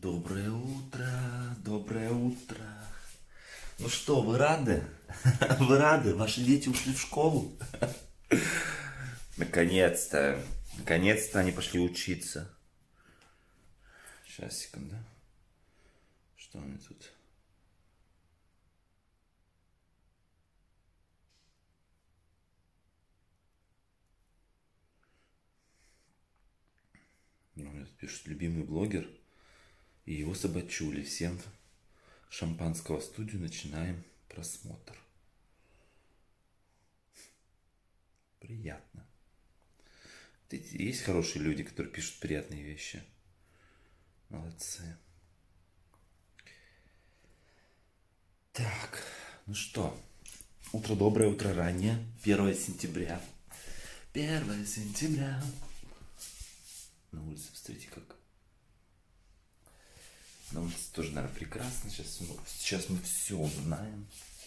Доброе утро, доброе утро. Ну что, вы рады? Вы рады? Ваши дети ушли в школу? Наконец-то. Наконец-то они пошли учиться. Сейчас, секунду. Что они тут? Ну, мне тут пишут, любимый блогер и его собачули. Всем шампанского в студию, начинаем просмотр. Приятно. Есть хорошие люди, которые пишут приятные вещи. Молодцы. Так, ну что, утро доброе, утро раннее, 1 сентября. 1 сентября. На улице, посмотрите, как. На улице тоже, наверное, прекрасно. Сейчас мы все узнаем.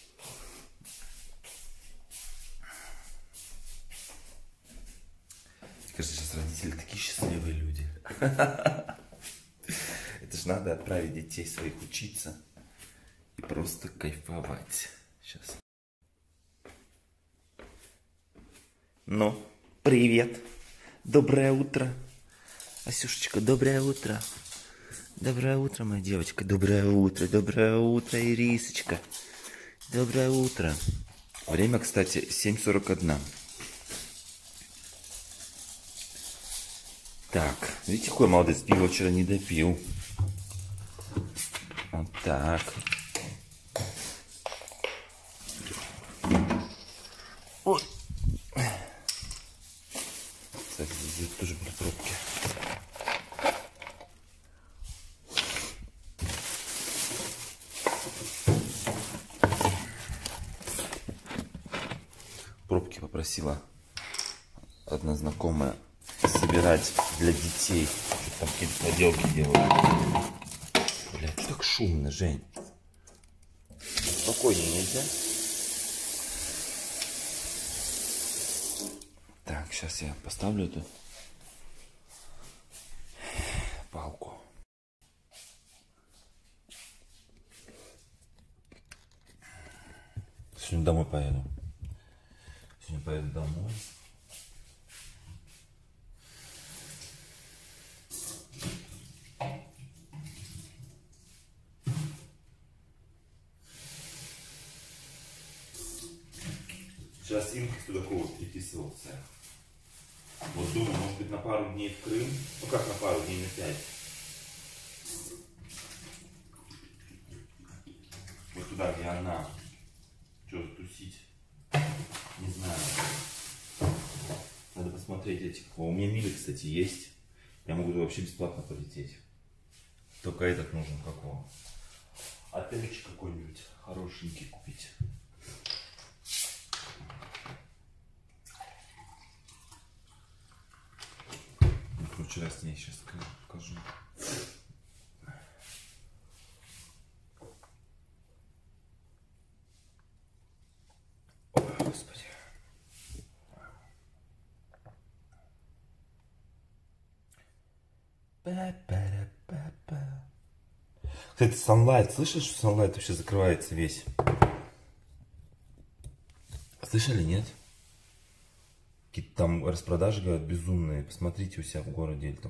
Мне кажется, сейчас родители такие счастливые люди. Это же надо отправить детей своих учиться и просто кайфовать. Сейчас. Ну, привет. Доброе утро. Асюшечка, доброе утро. Доброе утро, моя девочка. Доброе утро, Ирисочка. Доброе утро. Время, кстати, 7:41. Так, видите, какой молодец, пиво вчера не допил. Вот так. Ой. Кстати, здесь тоже были пробки. Пробки попросила одна знакомая собирать для детей. Что там какие-то поделки делают. Бля, что так шумно, Жень? Спокойнее нельзя? Так, сейчас я поставлю эту палку. Сегодня домой поеду. Сегодня поеду домой. Сейчас Инка Судакова переписывался. Вот думаю, может быть, на пару дней в Крым. Ну как на пару дней, на 5. Вот туда, где она. Что тусить? Не знаю. Надо посмотреть эти. У меня мили, кстати, есть. Я могу туда вообще бесплатно полететь. Только этот нужен какого. Отельчик какой-нибудь хорошенький купить. Вчера с ней сейчас покажу. О, Господи. Кстати, Sunlight, слышишь, что Sunlight вообще закрывается весь? Слышали, нет? Какие-то там распродажи, говорят, безумные. Посмотрите у себя в городе или там.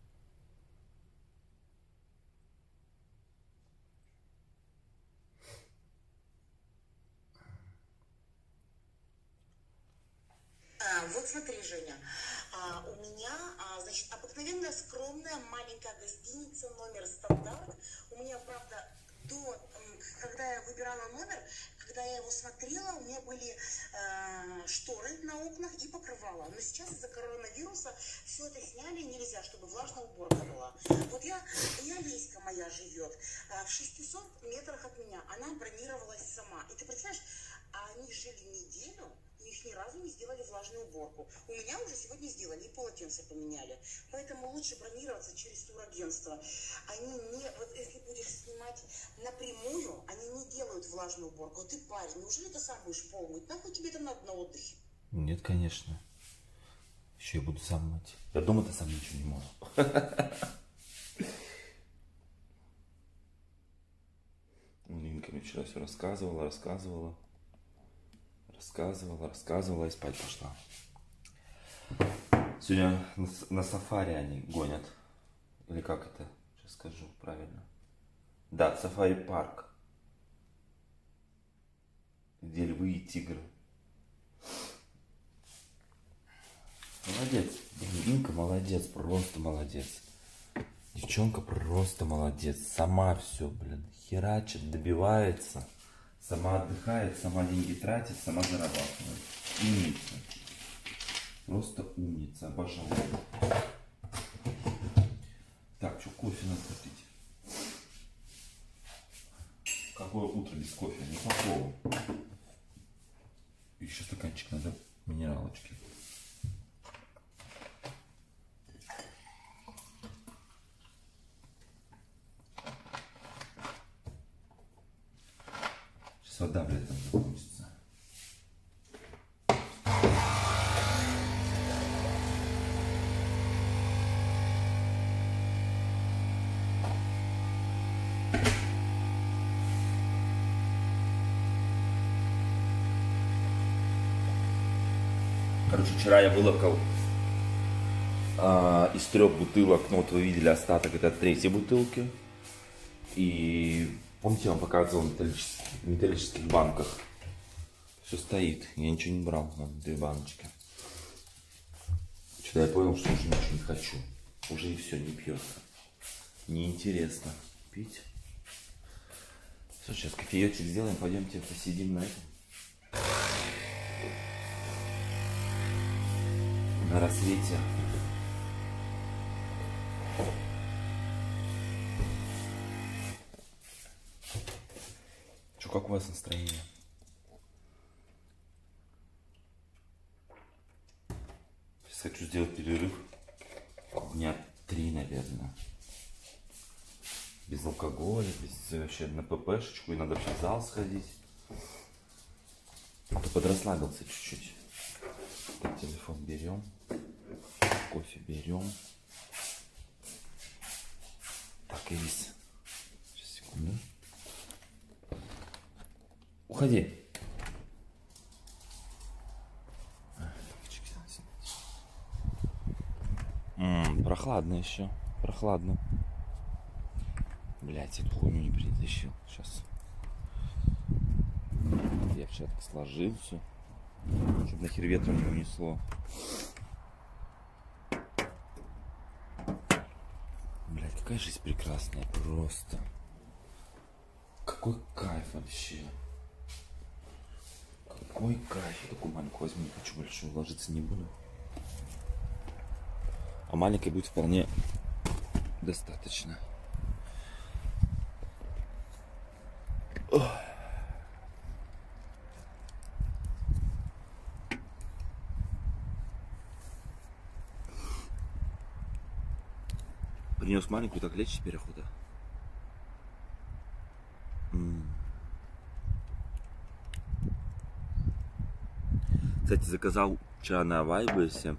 Вот смотри, Женя, у меня, значит, обыкновенная скромная маленькая гостиница, номер стандарт. У меня, правда, когда я выбирала номер, когда я его смотрела, у меня были шторы на окнах и покрывало. Но сейчас из-за коронавируса все это сняли, нельзя, чтобы влажная уборка была. Вот Леська моя живет в 600 метрах от меня. Она бронировалась сама. И ты представляешь, они жили неделю, и их ни разу не сделали влажную уборку. У меня уже сегодня сделали, и полотенце поменяли. Поэтому лучше бронироваться через турагентство. Они не, вот если будешь снимать напрямую, они не делают влажную уборку. Ты парень, неужели ты сам будешь пол мыть? Нахуй тебе это надо на отдыхе? Нет, конечно. Еще я буду сам мыть. Я дома-то сам ничего не могу. вчера все рассказывала и спать пошла. Сегодня на сафари они гонят. Или как это? Сейчас скажу правильно. Да, сафари-парк. Где львы и тигры. Молодец. Инка молодец, просто молодец. Девчонка просто молодец. Сама все, блин, херачит, добивается. Сама отдыхает, сама деньги тратит, сама зарабатывает. Умница. Просто умница. Обожаю. Так, что кофе надо попить? Какое утро без кофе? Никакого. Еще стаканчик надо минералочки. Сейчас вода, блядь, там закончится. Короче, вчера я вылокал из 3 бутылок, ну вот вы видели остаток, это от 3-й бутылки. И помните, я вам показывал в металлических банках. Все стоит, я ничего не брал, вот 2 баночки. Что-то я понял, что уже ничего не хочу. Уже и все, не пьется. Неинтересно пить. Все, сейчас кофеечек сделаем, пойдемте посидим на этом. На рассвете. Что, как у вас настроение? Сейчас хочу сделать перерыв. Дня 3, наверное. Без алкоголя, без вообще на ППшечку. И надо вообще в зал сходить. А то подрасслабился чуть-чуть. Телефон берем. Кофе берем. Так, и рис. Сейчас, секунду. Уходи. Прохладно еще. Прохладно. Блять, эту хуйню не притащил. Сейчас. Я вчера так сложил все. Чтобы нахер ветром не унесло. Блять, какая жизнь прекрасная. Просто. Какой кайф вообще. Какой кайф. Я такую маленькую возьму, не хочу большую, ложиться не буду. А маленькой будет вполне достаточно. Принес маленькую, так лечь теперь охота. Кстати, заказал вчера на Wildberries,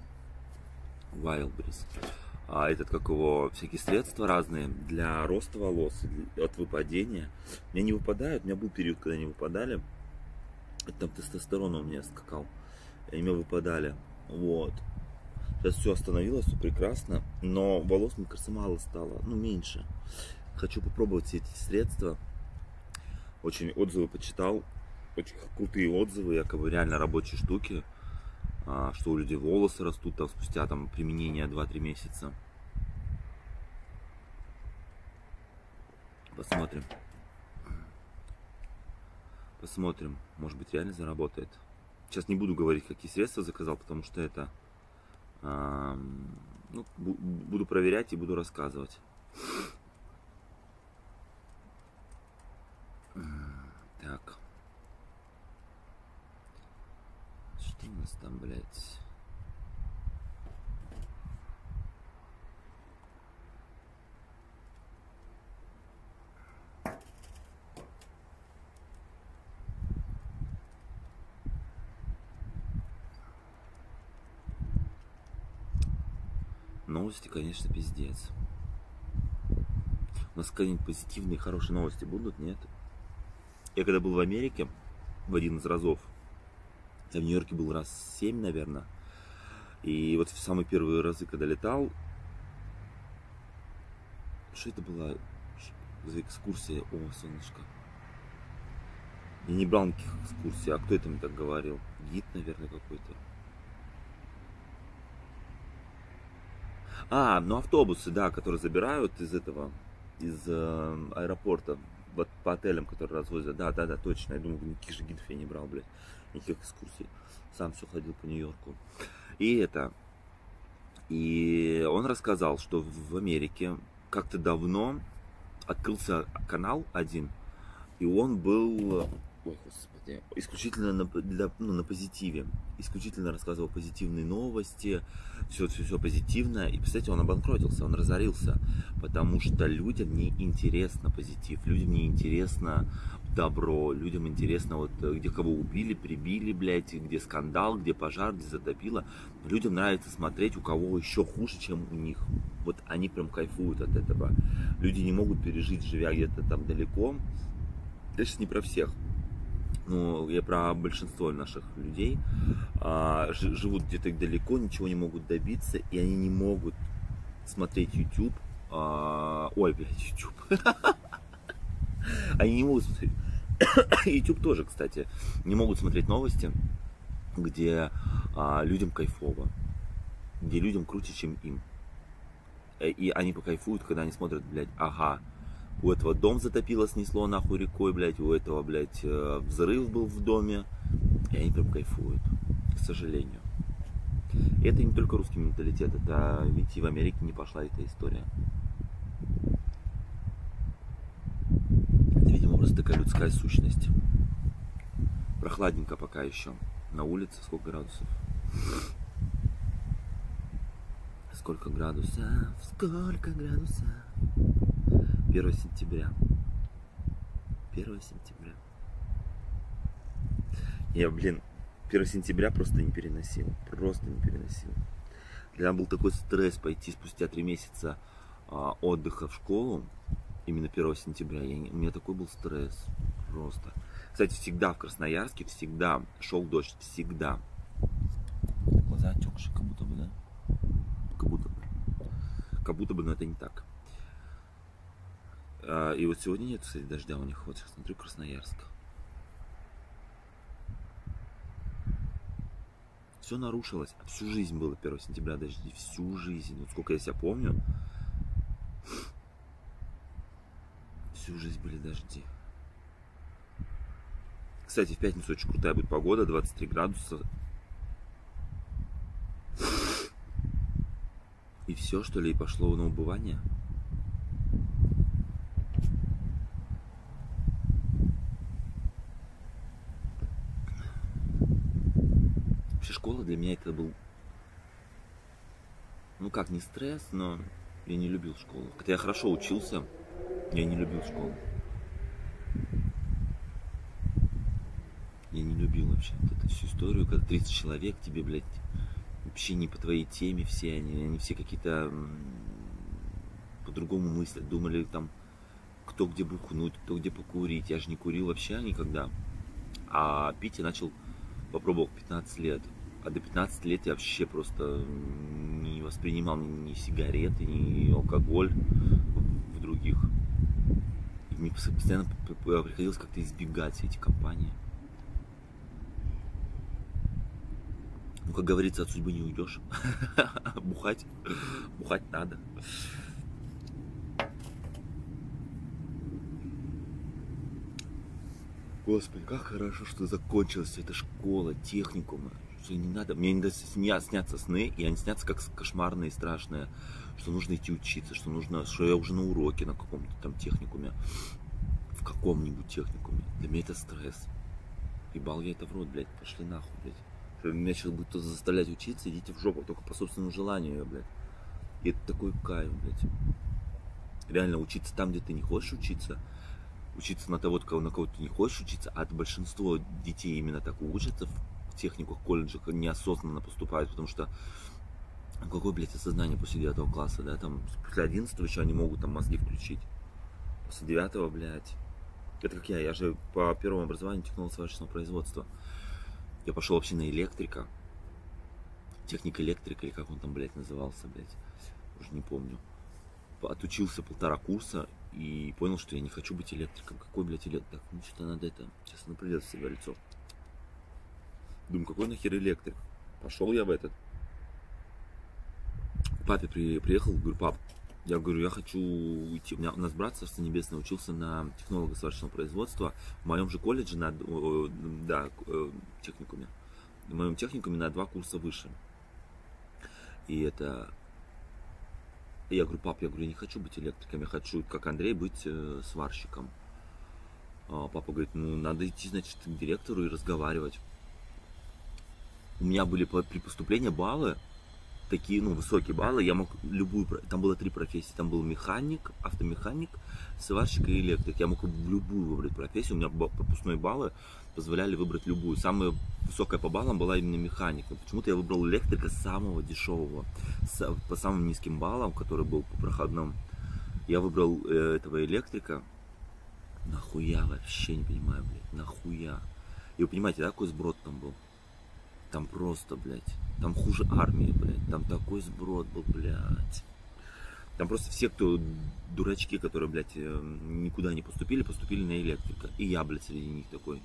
этот, как его, всякие средства разные для роста волос, от выпадения. У меня не выпадают, у меня был период, когда не выпадали. Это там тестостерон у меня скакал, и они выпадали. Вот. Сейчас все остановилось, все прекрасно, но волос, мне кажется, мало стало, ну, меньше. Хочу попробовать все эти средства. Очень отзывы почитал, очень крутые отзывы, якобы реально рабочие штуки, что у людей волосы растут там спустя там применения 2-3 месяца. Посмотрим. Посмотрим, может быть, реально заработает. Сейчас не буду говорить, какие средства заказал, потому что это... ну, буду проверять и буду рассказывать. Так. Что у нас там, блядь? Новости, конечно, пиздец. У нас какие-нибудь позитивные, хорошие новости будут, нет? Я когда был в Америке, в один из разов, я в Нью-Йорке был раз 7, наверное. И вот в самые первые разы, когда летал, что это была за экскурсия? О, солнышко. Я не брал никаких экскурсий, а кто это мне так говорил? Гид, наверное, какой-то. Ну автобусы, да, которые забирают из этого, из аэропорта, вот по отелям, которые развозят. Да, точно. Я думаю, никаких же гидов я не брал, блядь. Никаких экскурсий. Сам все ходил по Нью-Йорку. И он рассказал, что в Америке как-то давно открылся канал один, и он был, ой, господи, исключительно на позитиве. Исключительно рассказывал позитивные новости, все позитивное. И, представляете, он обанкротился, он разорился, потому что людям не интересно позитив, людям не интересно добро, людям интересно, вот где кого убили, прибили, блядь, где скандал, где пожар, где затопило. Людям нравится смотреть, у кого еще хуже, чем у них. Вот они прям кайфуют от этого. Люди не могут пережить, живя где-то там далеко. Я сейчас не про всех, но я про большинство наших людей. Живут где-то далеко, ничего не могут добиться, и они не могут смотреть YouTube. Ой, блядь, YouTube. Они не могут смотреть. YouTube тоже, кстати, не могут смотреть новости, где людям кайфово, где людям круче, чем им. И они покайфуют, когда они смотрят, блядь, ага, у этого дом затопило, снесло нахуй рекой, блядь, у этого, блядь, взрыв был в доме. И они прям кайфуют, к сожалению. И это не только русский менталитет, это ведь и в Америке не пошла эта история. Это, видимо, просто такая людская сущность. Прохладненько пока еще. На улице сколько градусов? Сколько градусов? Сколько градусов? 1 сентября. 1 сентября. Я, 1 сентября просто не переносил. Просто не переносил. Для меня был такой стресс пойти спустя 3 месяца отдыха в школу. Именно 1 сентября. У меня такой был стресс. Просто. Кстати, всегда в Красноярске, всегда шел дождь. Всегда. Глаза отекшие, как будто бы, да? Как будто бы. Как будто бы, но это не так. И вот сегодня нет, кстати, дождя у них. Вот сейчас смотрю, Красноярск. Все нарушилось. Всю жизнь было 1 сентября дожди. Всю жизнь. Вот сколько я себя помню. Всю жизнь были дожди. Кстати, в пятницу очень крутая будет погода. 23 градуса. И все, что ли, и пошло на убывание. Вообще школа для меня это был, ну как, не стресс, но я не любил школу. Хотя я хорошо учился, я не любил школу. Я не любил вообще вот эту всю историю, когда 30 человек тебе, блядь, вообще не по твоей теме все, они все какие-то по-другому мыслят, думали там, кто где бухнуть, кто где покурить. Я же не курил вообще никогда, а пить я начал, попробовал в 15 лет, а до 15 лет я вообще просто не воспринимал ни сигареты, ни алкоголь в других. И мне постоянно приходилось как-то избегать все эти компании. Ну, как говорится, от судьбы не уйдешь. Бухать надо. Господи, как хорошо, что закончилась эта школа, техникума. Что не надо. Мне не снятся сны, и они снятся как кошмарные, страшные. Что нужно идти учиться, что я уже на уроке на каком-то там техникуме. В каком-нибудь техникуме. Для меня это стресс. Ебал я это в рот, блядь. Пошли нахуй, блядь. Меня сейчас будет кто-то заставлять учиться, идите в жопу, только по собственному желанию, блядь. И это такой кайф, блядь. Реально учиться там, где ты не хочешь учиться. Учиться на того, на кого ты не хочешь учиться. А большинство детей именно так учатся в техниках, колледжах, неосознанно поступают, потому что какое, блядь, осознание после 9 класса, да, там, после 11 еще они могут там мозги включить. После 9, блядь, Это как я же по первому образованию технолог сварочного производства. Я пошел вообще на электрика. Техник электрика, или как он там, блядь, назывался, блядь. Уже не помню. Отучился 1,5 курса и понял, что я не хочу быть электриком. Какой, блядь, электрик? Так, ну что-то надо это. Сейчас она придет в себя лицо. Думаю, какой нахер электрик? Пошел я в этот. К папе приехал, говорю, пап, я говорю, я хочу уйти. У нас брат, Царство Небесное, учился на технолога сварочного производства в моем же колледже, техникуме. В моем техникуме на 2 курса выше. И это... Я говорю, пап, я не хочу быть электриком, я хочу, как Андрей, быть сварщиком. Папа говорит, ну, надо идти, значит, к директору и разговаривать. У меня были при поступлении баллы, такие, ну, высокие баллы, я мог любую, там было 3 профессии, там был механик, автомеханик, сварщик и электрик. Я мог в любую выбрать профессию, у меня пропускные баллы позволяли выбрать любую. Самая высокая по баллам была именно механик. Но почему-то я выбрал электрика самого дешевого, по самым низким баллам, который был по проходным. Я выбрал этого электрика. Нахуя, вообще не понимаю, блядь, нахуя. И вы понимаете, да, какой сброд там был? Там просто, блядь, там хуже армии, блядь, там такой сброд был, блядь. Там просто все, кто дурачки, которые, блядь, никуда не поступили, поступили на электрика. И я, блядь, среди них такой.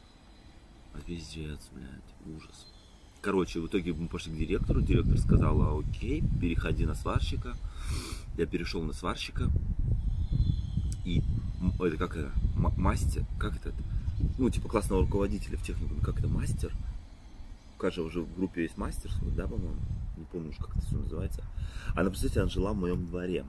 А пиздец, блядь, ужас. Короче, в итоге мы пошли к директору. Директор сказала, окей, переходи на сварщика. Я перешел на сварщика. И это как это? Мастер? Как это? Ну, типа классного руководителя в техникуме. Как это? Мастер? У каждого уже в группе есть мастер, да, по-моему? Не помню уж, как это все называется. Она, представляете, она жила в моем дворе.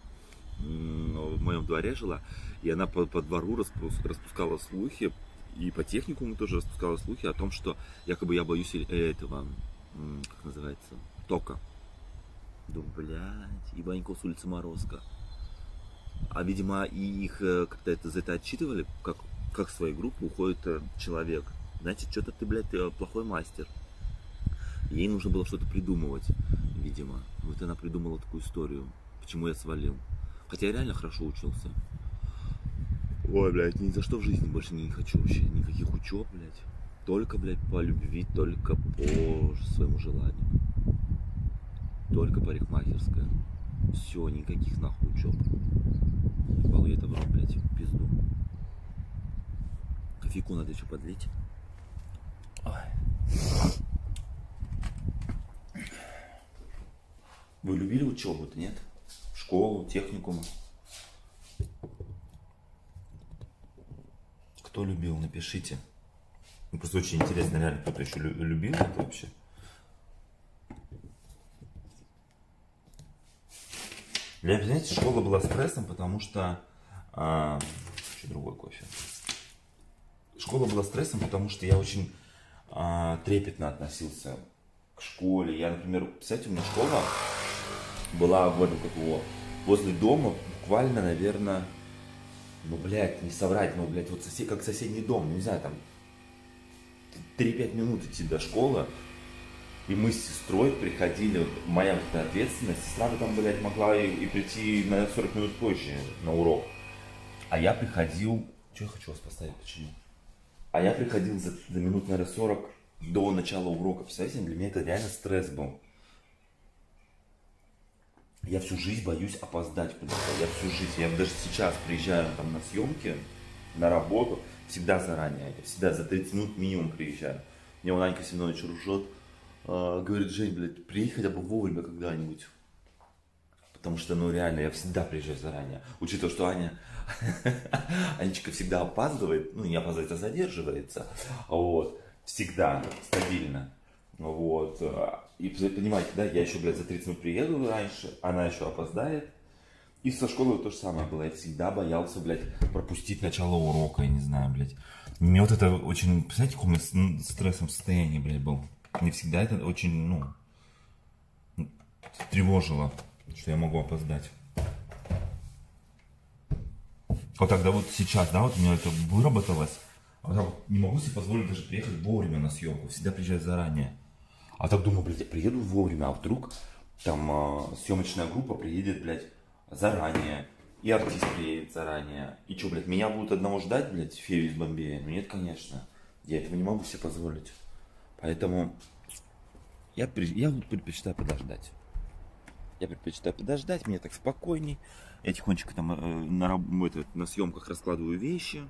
В моем дворе жила. И она по двору распускала слухи. И по техникуму тоже распускала слухи о том, что якобы я боюсь этого, как называется, тока. Думаю, блядь, ебанько с улицы Морозко. А, видимо, и их как-то за это отчитывали, как в своей группе уходит человек. Значит, что-то ты, блядь, плохой мастер. Ей нужно было что-то придумывать, видимо. Вот она придумала такую историю, почему я свалил. Хотя я реально хорошо учился. Ой, блядь, ни за что в жизни больше не хочу вообще никаких учеб, блядь. Только, блядь, по любви, только по своему желанию. Только парикмахерская. Все, никаких нахуй учеб. Ебал я это в рот, блядь, в пизду. Кофейку надо еще подлить. Ой. Вы любили учебу-то, нет? Школу, техникум? Кто любил, напишите. Ну, просто очень интересно, реально, кто-то еще любил это вообще. Для меня, знаете, школа была стрессом, потому что... еще другой кофе. Школа была стрессом, потому что я очень трепетно относился к школе. Я, например, представляете, у меня школа была в этом, как его, возле дома, буквально, наверное... Ну, блядь, не соврать, ну, блядь, вот как соседний дом, не знаю, там 3-5 минут идти до школы, и мы с сестрой приходили, вот, моя ответственность, сестра бы там, блядь, могла и прийти на 40 минут позже на урок, а я приходил, что я хочу вас поставить, почему? А я приходил за минут, наверное, 40 до начала урока, представляете, для меня это реально стресс был. Я всю жизнь боюсь опоздать куда-то. Я всю жизнь. Я даже сейчас приезжаю там на съемки, на работу, всегда заранее. Я всегда за 30 минут минимум приезжаю. Мне вон Анька Семенович ржет. Говорит, Жень, блядь, приедь хотя бы вовремя когда-нибудь. Потому что, ну реально, я всегда приезжаю заранее. Учитывая, что Анечка всегда опаздывает. Ну, не опаздывает, а задерживается. Вот. Всегда. Стабильно. Вот. И понимаете, да, я еще, блядь, за 30 минут приеду раньше, она еще опоздает. И со школы то же самое было. Я всегда боялся, блядь, пропустить начало урока, я не знаю, блядь. Мне вот это очень, представляете, в каком стрессовом состоянии, блядь, был. Мне всегда это очень, ну, тревожило, что я могу опоздать. Вот тогда вот сейчас, да, вот у меня это выработалось. А вот я вот не могу себе позволить даже приехать вовремя на съемку, всегда приезжать заранее. А так думаю, блядь, я приеду вовремя, а вдруг там съемочная группа приедет, блядь, заранее. И артист приедет заранее. И что, блядь, меня будут одного ждать, блядь, фею из Бомбея? Ну нет, конечно. Я этого не могу себе позволить. Поэтому я предпочитаю подождать. Я предпочитаю подождать, мне так спокойней. Я тихонечко там на съемках раскладываю вещи.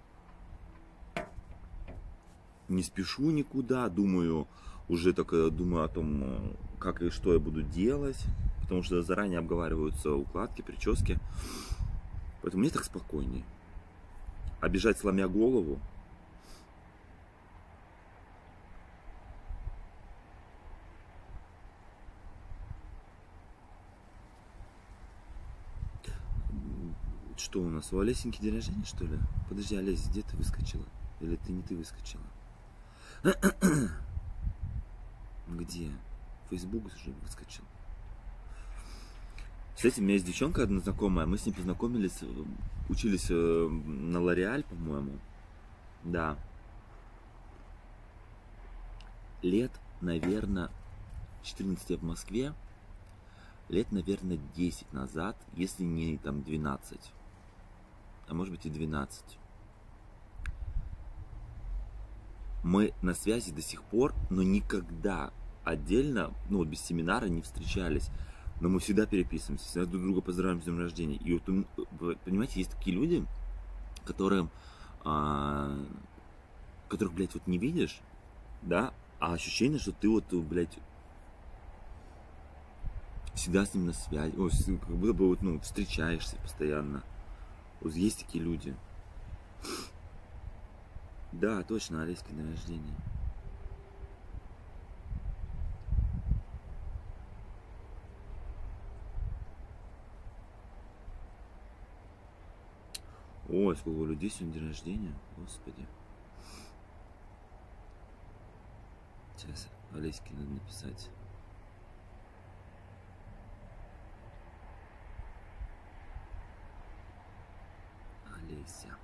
Не спешу никуда, думаю о том, как и что я буду делать. Потому что заранее обговариваются укладки, прически. Поэтому мне так спокойней. А бежать, сломя голову, что у нас? У Олесеньки день рождения, что ли? Подожди, Олесь, где ты выскочила? Или ты не ты выскочила? Где? Фейсбук уже выскочил. Кстати, у меня есть девчонка одна знакомая. Мы с ней познакомились, учились на Лореаль, по-моему. Да. Лет, наверное, 14 в Москве. Лет, наверное, 10 назад, если не там 12. А может быть и 12. Мы на связи до сих пор, но никогда отдельно, ну вот без семинара не встречались. Но мы всегда переписываемся, всегда друг друга поздравляем с днем рождения. И вот, понимаете, есть такие люди, которых, блядь, вот не видишь, да, а ощущение, что ты вот, блядь, всегда с ним на связи, как будто бы вот, ну, встречаешься постоянно. Вот есть такие люди. Да, точно, Олеська день рождения. Ой, сколько людей сегодня день рождения, господи. Сейчас Олеське надо написать. Олеся.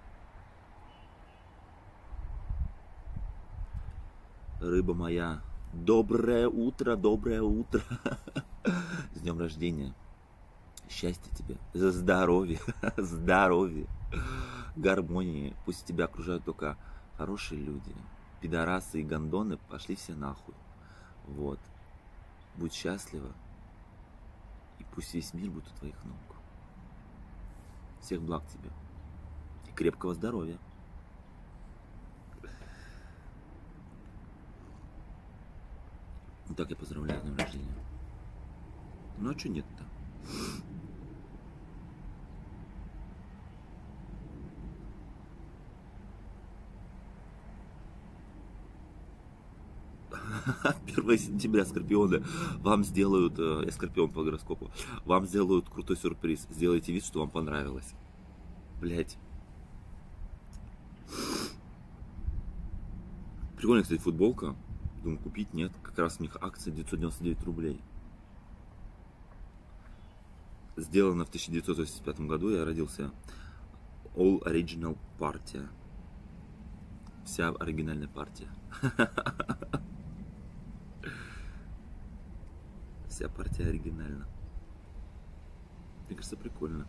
Рыба моя. Доброе утро, доброе утро. С днем рождения. Счастья тебе. Здоровья. Здоровья. Гармонии. Пусть тебя окружают только хорошие люди. Пидорасы и гондоны пошли все нахуй. Вот. Будь счастлива. И пусть весь мир будет у твоих ног. Всех благ тебе. И крепкого здоровья. Вот так я поздравляю с днем рождения. Ну а что нет-то? Первое сентября, Скорпионы, вам сделают, я Скорпион по гороскопу, вам сделают крутой сюрприз. Сделайте вид, что вам понравилось. Блять. Прикольная, кстати, футболка. Думаю, купить, нет. Как раз у них акция 999 рублей. Сделана в 1985 году. Я родился. All Original партия. Вся оригинальная партия. Вся партия оригинальна. Мне кажется, прикольно.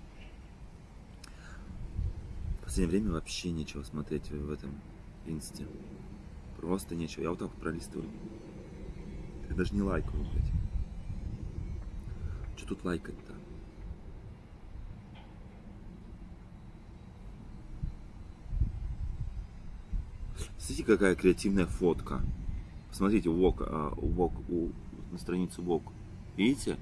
В последнее время вообще нечего смотреть в этом инсте. Просто нечего. Я вот так вот пролистываю. Я даже не лайкаю, блядь. Что тут лайкать-то? Смотрите, какая креативная фотка. Посмотрите, на странице Вок. Видите?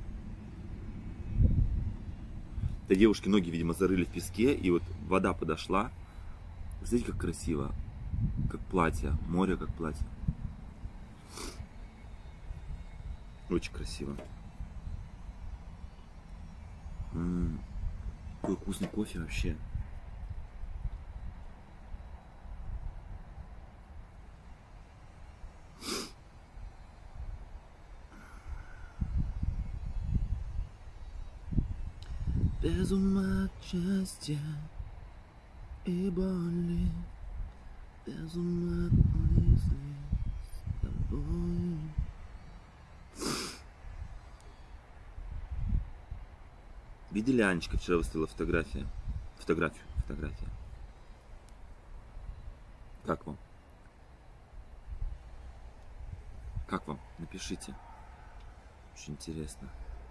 Да, девушки ноги, видимо, зарыли в песке, и вот вода подошла. Смотрите, как красиво. Как платье. Море, как платье. Очень красиво. Какой вкусный кофе вообще. Без ума от счастья и боли, без ума от мыслей с тобой. Видели, Анечка вчера выставила фотографию. Фотография. Как вам? Как вам? Напишите. Очень интересно.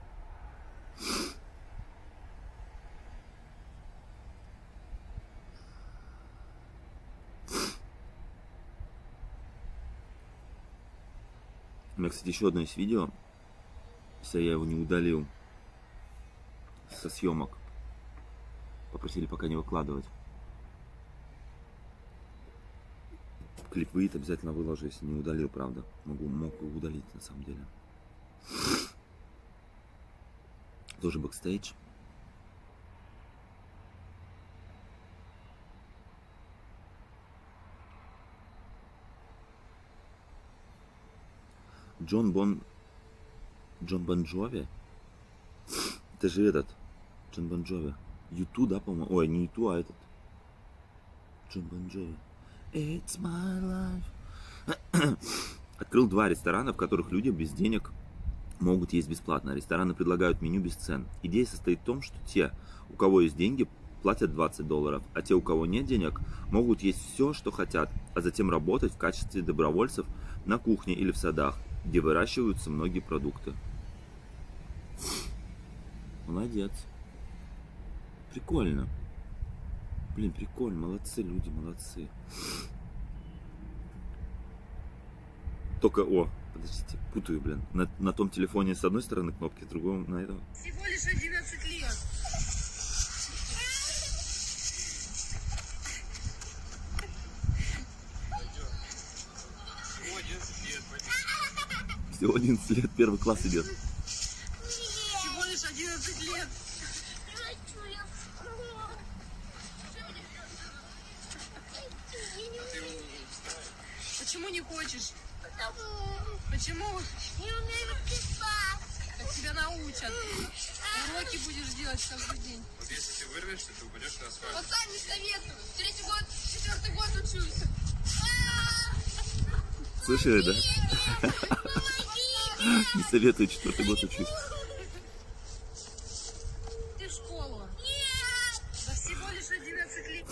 У меня, кстати, еще одно есть видео, если я его не удалил со съемок. Попросили пока не выкладывать. Клип выйдет, обязательно выложу, если не удалил, правда. Мог удалить, на самом деле. Тоже бэкстейдж. Джон Бон Джови. Это же этот. Джон Бон Джови. Юту, да, по-моему? Ой, не Юту, а этот. Джон Бон Джови. It's my life. Открыл 2 ресторана, в которых люди без денег могут есть бесплатно. Рестораны предлагают меню без цен. Идея состоит в том, что те, у кого есть деньги, платят $20, а те, у кого нет денег, могут есть все, что хотят, а затем работать в качестве добровольцев на кухне или в садах, где выращиваются многие продукты. Молодец. Прикольно. Блин, прикольно. Молодцы люди, молодцы. Только, подождите, путаю, блин. На том телефоне с одной стороны кнопки, с другой на этом. Всего лишь 11 лет. Всего 11 лет, 1 класс идет. Всего лишь 11 лет. Почему не хочешь? Почему? Не умею писать. Так тебя научат. Уроки будешь делать каждый день. Вот если ты вырвешься, ты упадешь на асфальт. Вот сам не советую. 3-й год, 4-й год учусь. Слышали, да? Не советую, 4-й год учусь. Ты в школу. Нет. Да всего лишь 11 лет.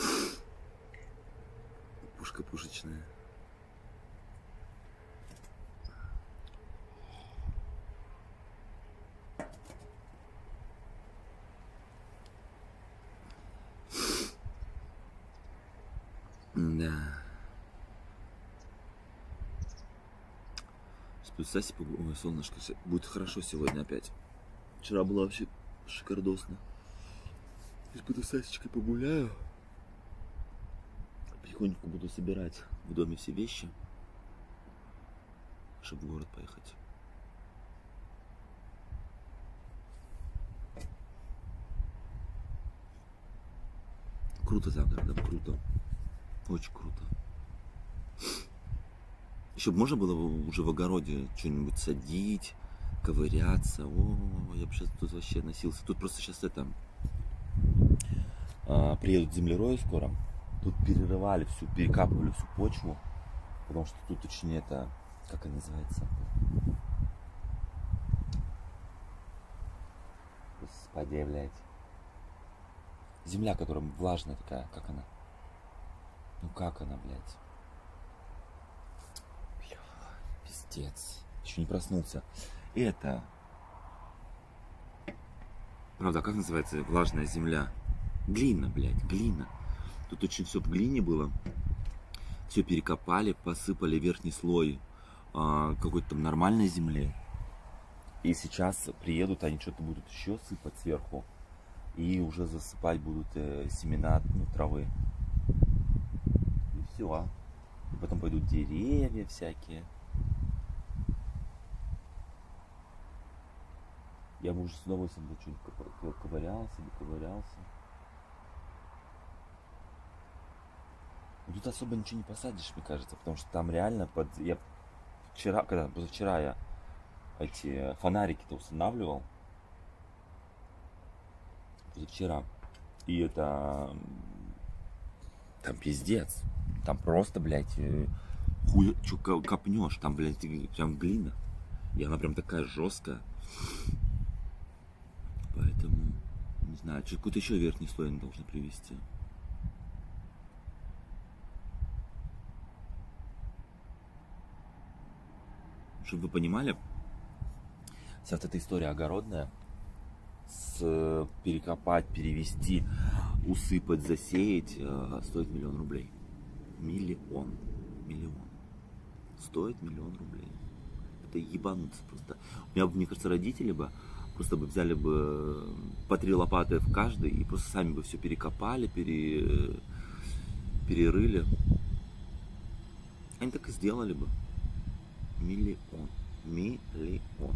Пушка пушечная. Да. Спустясь, ой, солнышко, будет хорошо сегодня опять. Вчера было вообще шикардосно. Сейчас буду с Асечкой погуляю. Потихоньку буду собирать в доме все вещи, чтобы в город поехать. Круто завтра, да, круто. Очень круто. Еще бы можно было уже в огороде что-нибудь садить, ковыряться. О, я бы сейчас тут вообще носился. Тут просто сейчас приедут землерои скоро. Тут перерывали всю, перекапывали всю почву. Потому что тут очень как она называется? Господи, блядь. Земля, которая влажная такая, как она? Ну как она, блядь? Бля, пиздец. Еще не проснулся. Это... Правда, как называется влажная земля? Глина, блядь, глина. Тут очень все в глине было. Все перекопали, посыпали верхний слой какой-то там нормальной земли. И сейчас приедут, они что-то будут еще сыпать сверху. И уже засыпать будут семена травы. И все. И потом пойдут деревья всякие. Я бы уже с удовольствием бы что-нибудь ковырялся. Тут особо ничего не посадишь, мне кажется, потому что там реально позавчера я эти фонарики-то устанавливал. Позавчера. И это... Там пиздец. Там просто, блядь, хуй, что копнешь. Там, блядь, прям глина. И она прям такая жесткая. Поэтому знаю, какой-то еще верхний слой они должны привести. Чтобы вы понимали, вся вот эта история огородная, перекопать, перевести, усыпать, засеять, стоит 1 000 000 рублей. Миллион. Стоит 1 000 000 рублей. Это ебануться просто. У меня, мне кажется, родители бы просто бы взяли бы по 3 лопаты в каждой и просто сами бы все перекопали, перерыли. Они так и сделали бы. 1 000 000.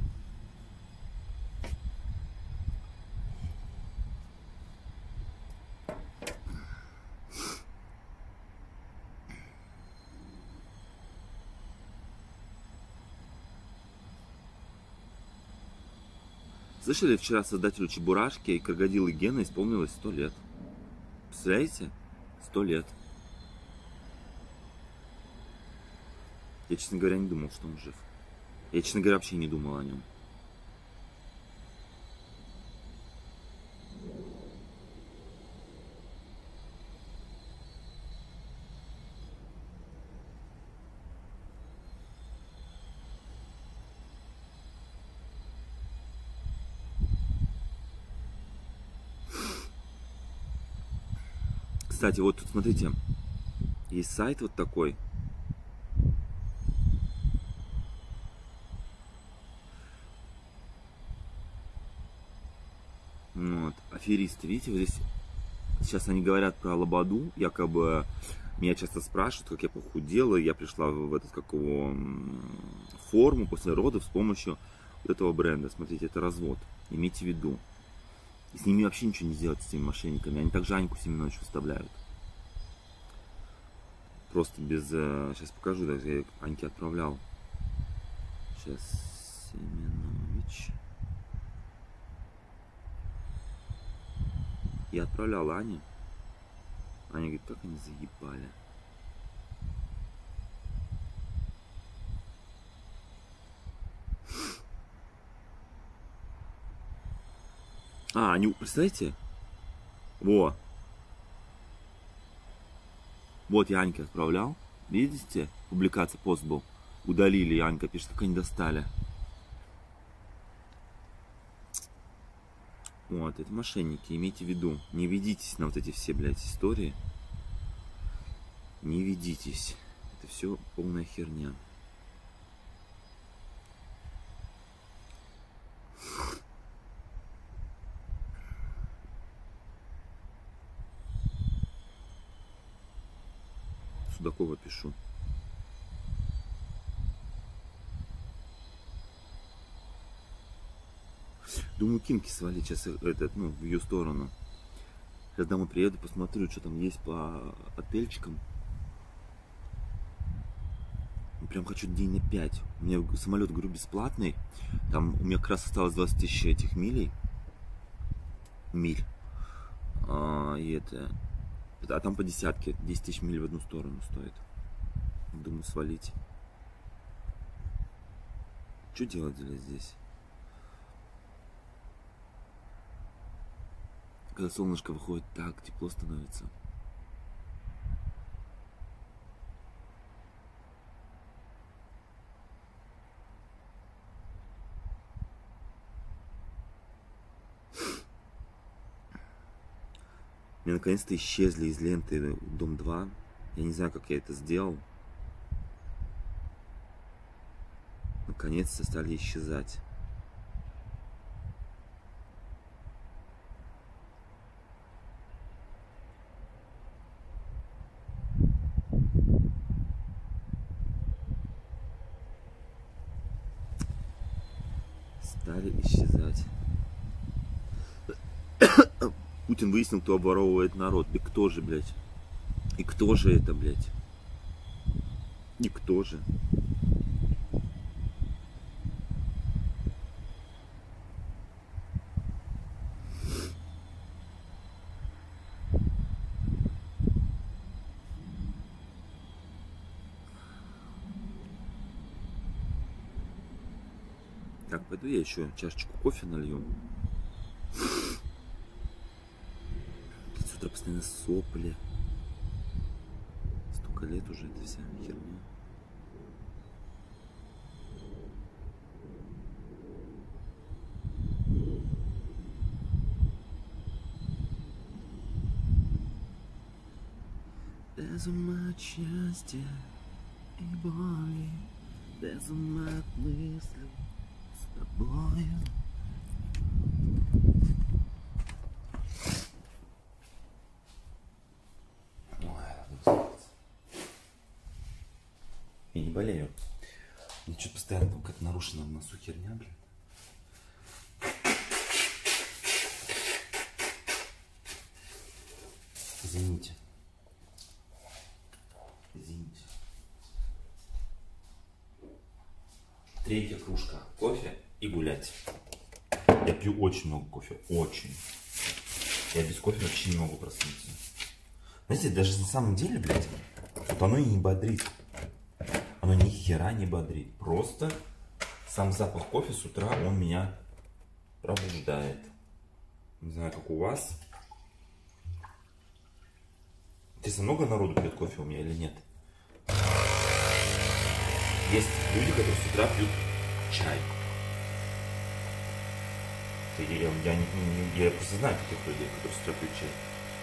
Слышали, вчера создателю Чебурашки и Крокодила Гена исполнилось 100 лет. Представляете? 100 лет. Я, честно говоря, не думал, что он жив. Я, честно говоря, вообще не думал о нем. Кстати, вот тут смотрите, есть сайт вот такой. Вот, аферисты, видите, вот здесь сейчас они говорят про Лободу, якобы меня часто спрашивают, как я похудела, я пришла в эту форму после родов с помощью вот этого бренда. Смотрите, это развод, имейте в виду. И с ними вообще ничего не сделать, с этими мошенниками. Они также Аньку Семенович выставляют. Просто без... Сейчас покажу, даже я Аньке отправлял. Сейчас Семенович. Я отправлял Ане. Аня говорит, как они заебали. Они, представляете? Вот я Аньке отправлял. Видите? Публикация, пост был. Удалили, и Анька пишет, как они достали. Вот, это мошенники, имейте в виду. Не ведитесь на вот эти все, блядь, истории. Не ведитесь. Это все полная херня. Судакова пишу. Думаю, Кинки свалить сейчас в ее сторону. Сейчас домой приеду, посмотрю, что там есть по отельчикам. Прям хочу день на 5. У меня самолет, говорю, бесплатный. Там у меня как раз осталось 20 000 этих миль. А там по десятке. 10 000 миль в одну сторону стоит. Думаю, свалить. Что делать здесь? Когда солнышко выходит, так тепло становится. Мне наконец-то исчезли из ленты Дом 2. Я не знаю, как я это сделал. Наконец-то стали исчезать. Стали исчезать. Путин выяснил, кто обворовывает народ. Да кто же, блядь? И кто же это, блядь? И кто же? Так, пойду я еще чашечку кофе налью. постоянно сопли. Столько лет уже эта вся херня. Без ума от счастья и боли, без ума от мыслей с тобою. Я не болею. Мне что-то постоянно там как нарушена в носу херня, блин. Извините. Извините. Третья кружка кофе и гулять. Я пью очень много кофе. Очень. Я без кофе вообще не могу проснуться. Знаете, даже на самом деле, блядь, вот оно и не бодрит. Оно ни хера не бодрит. Просто сам запах кофе с утра, он меня пробуждает. Не знаю, как у вас. Интересно, много народу пьет кофе у меня или нет? Есть люди, которые с утра пьют чай. Я просто знаю таких людей, которые с утра пьют чай.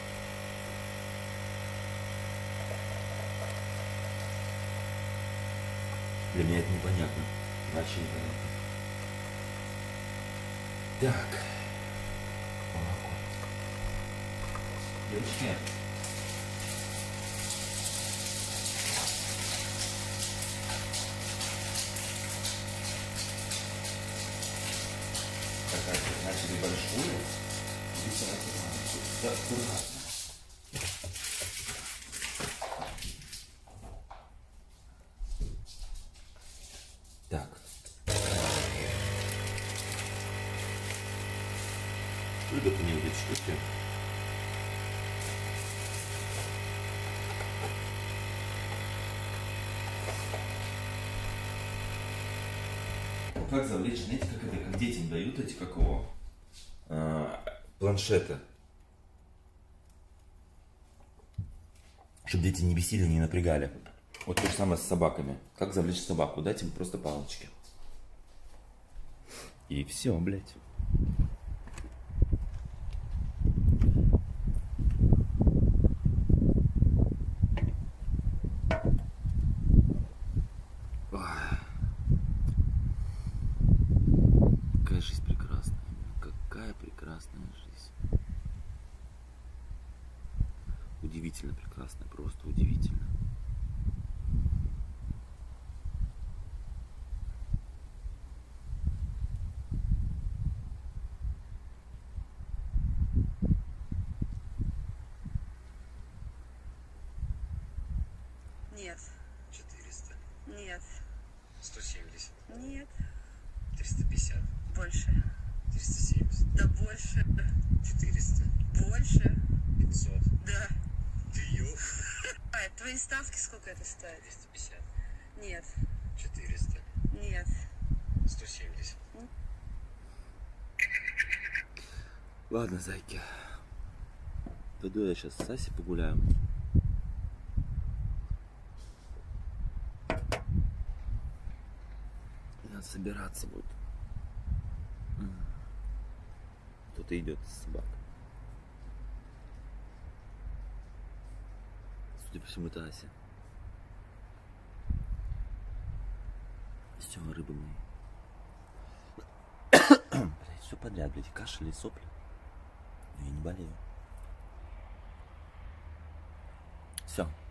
Для меня это непонятно. Вообще непонятно. Так. Молоко. Девочки. Начали большую. Здесь она аккуратно. Так. Любят они вот эти штуки. Как завлечь, знаете, как это, как детям дают эти, как его, планшеты. Чтобы дети не бесили, не напрягали. Вот то же самое с собаками. Как завлечь собаку? Дать им просто палочки. И все, блядь. Какая жизнь прекрасная. Какая прекрасная жизнь. Удивительно прекрасная, просто удивительно. Нет. 400. Нет. 170. Нет. 350. Больше. 370. Да больше. 400. Больше. 500. Да. Ты ёб. Твои ставки сколько это стоит? 350. Нет. 400. Нет. 170. Ладно, зайки. Пойду я сейчас с Сасей погуляю. Надо собираться будет. Кто-то идет с собакой. Судя по всему, это Ася. Все, рыбы мои. Блять, все подряд, блядь, кашель и сопли. Я не болею. Все.